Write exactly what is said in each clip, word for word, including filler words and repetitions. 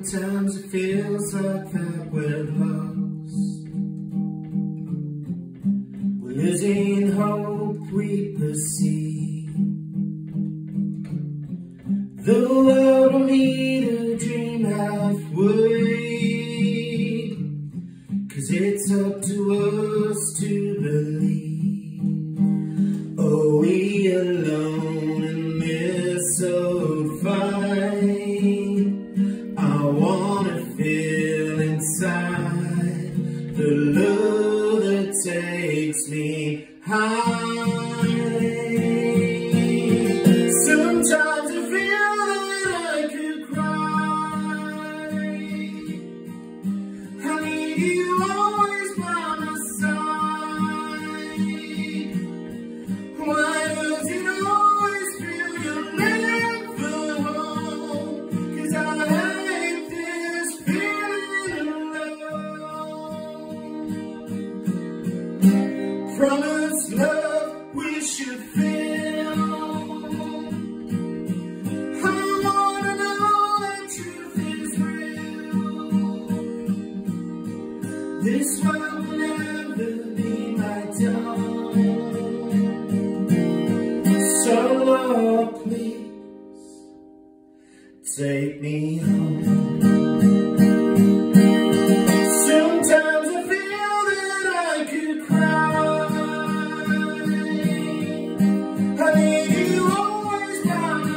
Sometimes it feels like that we're lost. We're losing hope, we perceive the world will need a dream halfway, 'cause it's up to us to believe. Are we alone in this old fight? I wanna feel inside the love that takes me high. Sometimes I feel that I could cry. I need you always by my side. Why does it always feel you're never home? 'Cause I hate this feeling alone. Promised love we should feel. I wanna know that truth is real. This world will never be my darling. So Lord, please take me home. Sometimes I feel that I could cry. I need you always by my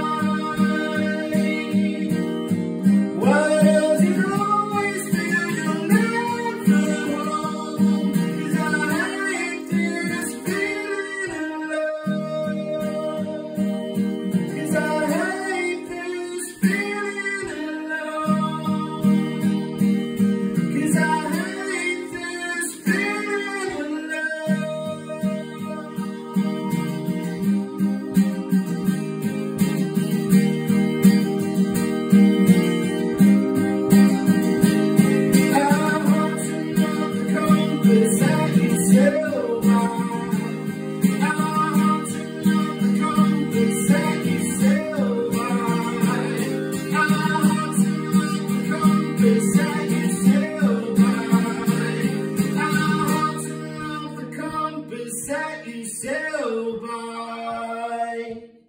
side. Why does it always feel you're never home? 'Cause I hate this feeling alone. 'Cause I hate this feeling alone. 'Cause I hate this feeling alone. I want to know the compass that you sail by. I want to know the compass that you sail by. I want to know the compass that you sail by. I want to know the compass that you sail by.